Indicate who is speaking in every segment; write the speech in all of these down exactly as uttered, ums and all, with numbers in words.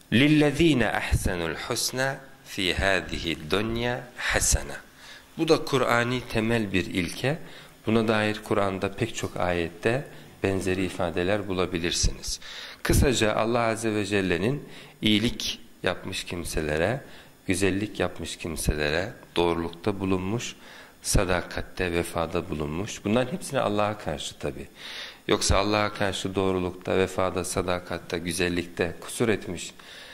Speaker 1: lillezine ahsenul husna fi hadihi dunya hasana. Bu da Kur'ani temel bir ilke. Buna dair Kur'an'da pek çok ayette benzeri ifadeler bulabilirsiniz. Kısaca Allah Azze ve Celle'nin iyilik yapmış kimselere, güzellik yapmış kimselere doğrulukta bulunmuş, sadakatte, vefada bulunmuş. Bunların hepsine Allah'a karşı tabi. Yoksa Allah'a karşı doğrulukta, vefada, sadakatte, güzellikte kusur etmiş,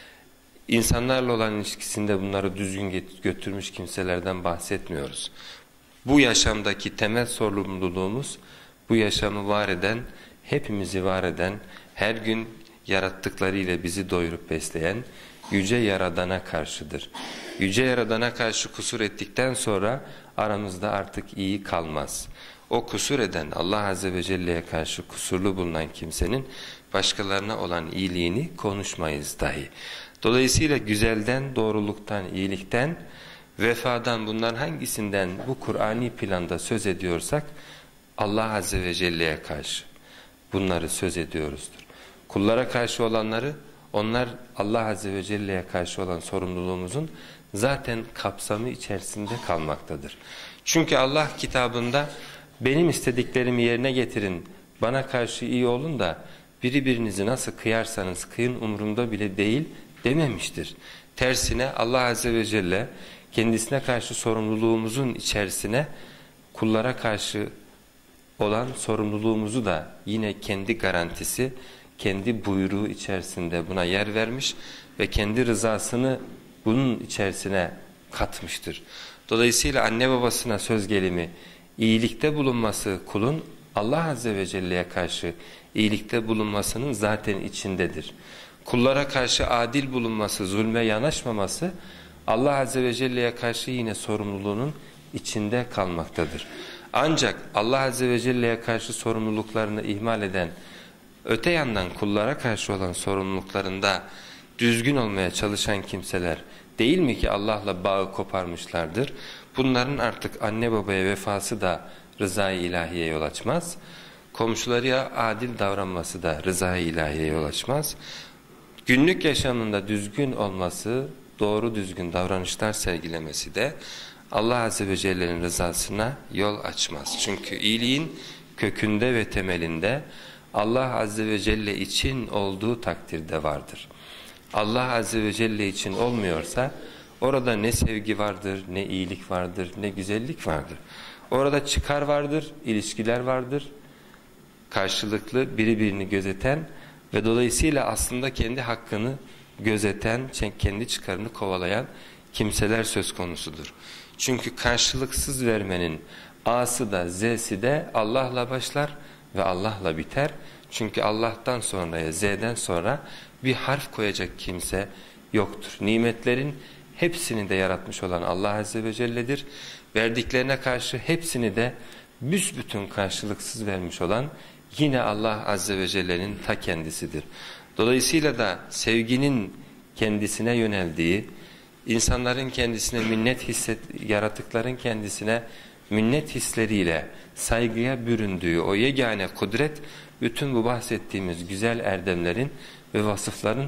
Speaker 1: İnsanlarla olan ilişkisinde bunları düzgün götürmüş kimselerden bahsetmiyoruz. Bu yaşamdaki temel sorumluluğumuz, bu yaşamı var eden, hepimizi var eden, her gün yarattıklarıyla bizi doyurup besleyen Yüce Yaradan'a karşıdır. Yüce Yaradan'a karşı kusur ettikten sonra aramızda artık iyi kalmaz. O kusur eden, Allah Azze ve Celle'ye karşı kusurlu bulunan kimsenin başkalarına olan iyiliğini konuşmayız dahi. Dolayısıyla güzelden, doğruluktan, iyilikten, vefadan, bunların hangisinden bu Kur'ani planda söz ediyorsak Allah Azze ve Celle'ye karşı bunları söz ediyoruzdur. Kullara karşı olanları, onlar Allah Azze ve Celle'ye karşı olan sorumluluğumuzun zaten kapsamı içerisinde kalmaktadır. Çünkü Allah kitabında benim istediklerimi yerine getirin, bana karşı iyi olun da biri birinizi nasıl kıyarsanız kıyın umurumda bile değil dememiştir. Tersine Allah Azze ve Celle kendisine karşı sorumluluğumuzun içerisine kullara karşı olan sorumluluğumuzu da yine kendi garantisi, kendi buyruğu içerisinde buna yer vermiş ve kendi rızasını bunun içerisine katmıştır. Dolayısıyla anne babasına söz gelimi, iyilikte bulunması kulun Allah Azze ve Celle'ye karşı iyilikte bulunmasının zaten içindedir. Kullara karşı adil bulunması, zulme yanaşmaması Allah Azze ve Celle'ye karşı yine sorumluluğunun içinde kalmaktadır. Ancak Allah Azze ve Celle'ye karşı sorumluluklarını ihmal eden, öte yandan kullara karşı olan sorumluluklarında düzgün olmaya çalışan kimseler değil mi ki Allah'la bağı koparmışlardır? Bunların artık anne babaya vefası da rıza-i ilahiye yol açmaz. Komşularına adil davranması da rıza-i ilahiye yol açmaz. Günlük yaşamında düzgün olması, doğru düzgün davranışlar sergilemesi de Allah Azze ve Celle'nin rızasına yol açmaz. Çünkü iyiliğin kökünde ve temelinde Allah Azze ve Celle için olduğu takdirde vardır. Allah Azze ve Celle için olmuyorsa orada ne sevgi vardır, ne iyilik vardır, ne güzellik vardır. Orada çıkar vardır, ilişkiler vardır, karşılıklı biri birini gözeten ve dolayısıyla aslında kendi hakkını gözeten, kendi çıkarını kovalayan kimseler söz konusudur. Çünkü karşılıksız vermenin A'sı da Z'si de Allah'la başlar ve Allah'la biter. Çünkü Allah'tan sonraya, Z'den sonra bir harf koyacak kimse yoktur. Nimetlerin hepsini de yaratmış olan Allah Azze ve Celle'dir. Verdiklerine karşı hepsini de büsbütün karşılıksız vermiş olan yine Allah Azze ve Celle'nin ta kendisidir. Dolayısıyla da sevginin kendisine yöneldiği, insanların kendisine minnet hisset, yaratıkların kendisine minnet hisleriyle saygıya büründüğü o yegane kudret, bütün bu bahsettiğimiz güzel erdemlerin ve vasıfların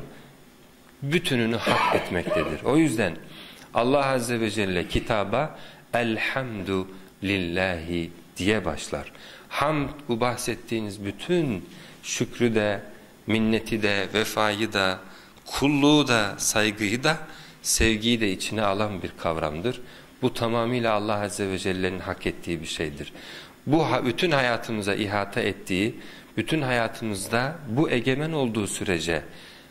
Speaker 1: bütününü hak etmektedir. O yüzden Allah Azze ve Celle kitaba elhamdü lillahi diye başlar. Hamd, bu bahsettiğiniz bütün şükrü de, minneti de, vefayı da, kulluğu da, saygıyı da, sevgiyi de içine alan bir kavramdır. Bu tamamıyla Allah Azze ve Celle'nin hak ettiği bir şeydir. Bu bütün hayatımıza ihata ettiği, bütün hayatımızda bu egemen olduğu sürece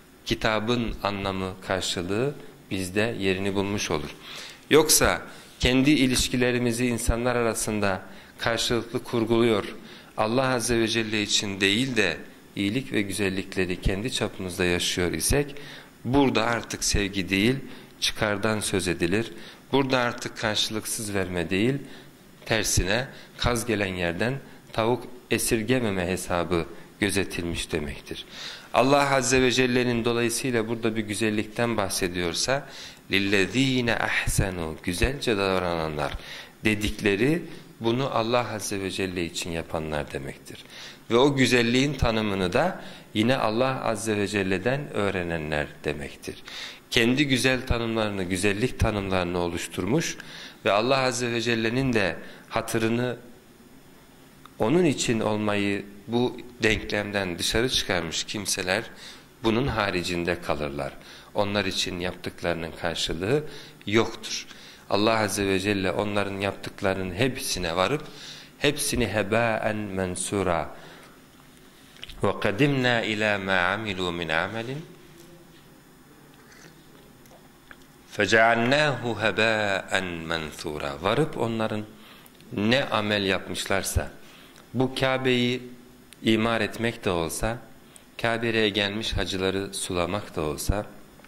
Speaker 1: kitabın anlamı, karşılığı bizde yerini bulmuş olur. Yoksa kendi ilişkilerimizi insanlar arasında karşılıklı kurguluyor, Allah Azze ve Celle için değil de iyilik ve güzellikleri kendi çapımızda yaşıyor isek, burada artık sevgi değil, çıkardan söz edilir. Burada artık karşılıksız verme değil, tersine kaz gelen yerden tavuk esirgememe hesabı gözetilmiş demektir. Allah Azze ve Celle'nin dolayısıyla burada bir güzellikten bahsediyorsa, lillezine ahsenu, güzelce davrananlar dedikleri, bunu Allah Azze ve Celle için yapanlar demektir. Ve o güzelliğin tanımını da yine Allah Azze ve Celle'den öğrenenler demektir. Kendi güzel tanımlarını, güzellik tanımlarını oluşturmuş ve Allah Azze ve Celle'nin de hatırını, onun için olmayı bu denklemden dışarı çıkarmış kimseler bunun haricinde kalırlar. Onlar için yaptıklarının karşılığı yoktur. Allah Azze ve Celle onların yaptıklarının hepsine varıp hepsini hebâen mensûrâ ve kadimnâ ilâ mâ amilû min amelin fecealnâhu hebâen menthûrâ. Varıp onların ne amel yapmışlarsa, bu Kabe'yi imar etmek de olsa, Kabe'ye gelmiş hacıları sulamak da olsa,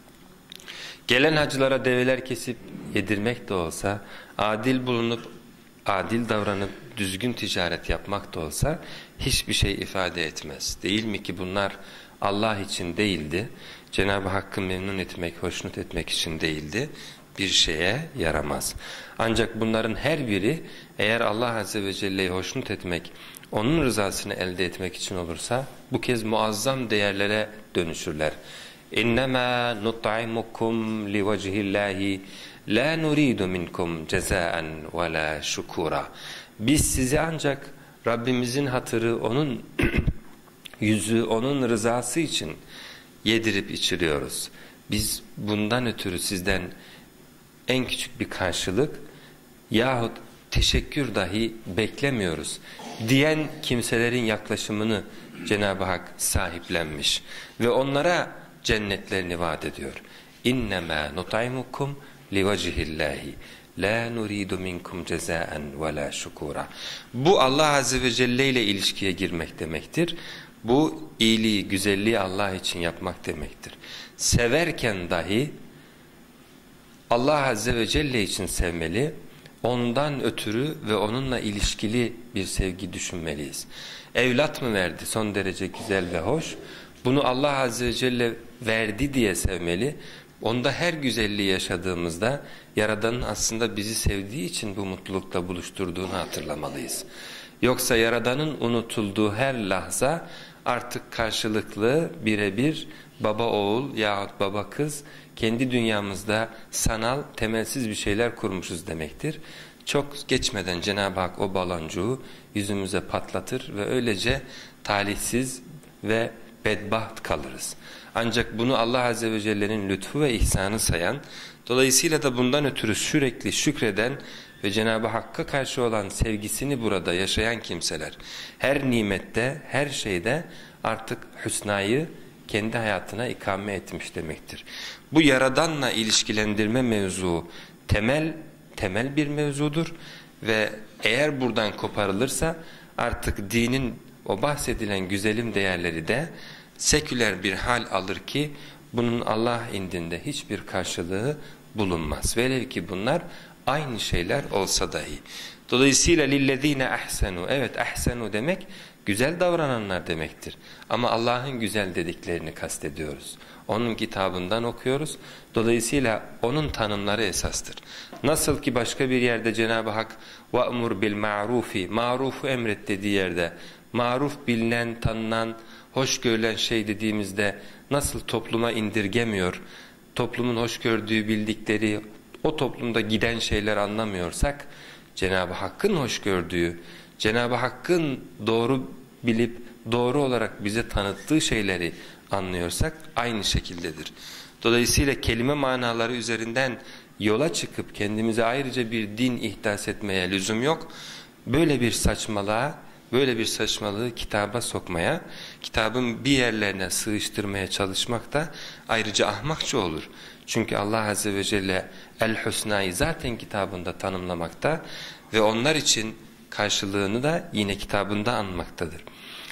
Speaker 1: gelen hacılara develer kesip yedirmek de olsa, adil bulunup, adil davranıp düzgün ticaret yapmak da olsa hiçbir şey ifade etmez. Değil mi ki bunlar Allah için değildi, Cenab-ı Hakk'ı memnun etmek, hoşnut etmek için değildi, bir şeye yaramaz. Ancak bunların her biri eğer Allah Azze ve Celle'yi hoşnut etmek, onun rızasını elde etmek için olursa bu kez muazzam değerlere dönüşürler. İnnemâ nut'imukum livecihillahi la nuridu minkum cezaen ve la şukura. Biz sizi ancak Rabbimizin hatırı, onun yüzü, onun rızası için yedirip içiriyoruz. Biz bundan ötürü sizden en küçük bir karşılık yahut teşekkür dahi beklemiyoruz diyen kimselerin yaklaşımını Cenab-ı Hak sahiplenmiş ve onlara cennetlerini vaat ediyor. İnnemâ nut'imukum livecihillahi la nuridu minkum cezaen ve la şukura. Bu Allah Azze ve Celle ile ilişkiye girmek demektir. Bu iyiliği, güzelliği Allah için yapmak demektir. Severken dahi Allah Azze ve Celle için sevmeli, ondan ötürü ve onunla ilişkili bir sevgi düşünmeliyiz. Evlat mı verdi? Son derece güzel ve hoş. Bunu Allah Azze ve Celle verdi diye sevmeli. Onda her güzelliği yaşadığımızda Yaradan'ın aslında bizi sevdiği için bu mutlulukla buluşturduğunu hatırlamalıyız. Yoksa Yaradan'ın unutulduğu her lahza artık karşılıklı birebir baba oğul yahut baba kız kendi dünyamızda sanal temelsiz bir şeyler kurmuşuz demektir. Çok geçmeden Cenab-ı Hak o baloncuğu yüzümüze patlatır ve öylece talihsiz ve bedbaht kalırız. Ancak bunu Allah Azze ve Celle'nin lütfu ve ihsanı sayan, dolayısıyla da bundan ötürü sürekli şükreden ve Cenab-ı Hakk'a karşı olan sevgisini burada yaşayan kimseler, her nimette, her şeyde artık hüsnayı kendi hayatına ikame etmiş demektir. Bu Yaradan'la ilişkilendirme mevzu temel temel bir mevzudur ve eğer buradan koparılırsa artık dinin o bahsedilen güzelim değerleri de seküler bir hal alır ki bunun Allah indinde hiçbir karşılığı bulunmaz. Velev ki bunlar aynı şeyler olsa dahi. Dolayısıyla lillezine ahsenu, evet ahsenu demek güzel davrananlar demektir. Ama Allah'ın güzel dediklerini kastediyoruz. Onun kitabından okuyoruz. Dolayısıyla onun tanımları esastır. Nasıl ki başka bir yerde Cenab-ı Hak وَأْمُرْ بِالْمَعْرُوفِ marufu emret dediği yerde maruf bilinen, tanınan, hoş görülen şey dediğimizde nasıl topluma indirgemiyor, toplumun hoş gördüğü, bildikleri, o toplumda giden şeyler anlamıyorsak, Cenab-ı Hakk'ın hoş gördüğü, Cenab-ı Hakk'ın doğru bilip doğru olarak bize tanıttığı şeyleri anlıyorsak aynı şekildedir. Dolayısıyla kelime manaları üzerinden yola çıkıp kendimize ayrıca bir din ihdas etmeye lüzum yok. Böyle bir saçmalığa, böyle bir saçmalığı kitaba sokmaya, kitabın bir yerlerine sığıştırmaya çalışmak da ayrıca ahmakça olur. Çünkü Allah Azze ve Celle El-Hüsna'yı zaten kitabında tanımlamakta ve onlar için karşılığını da yine kitabında anmaktadır.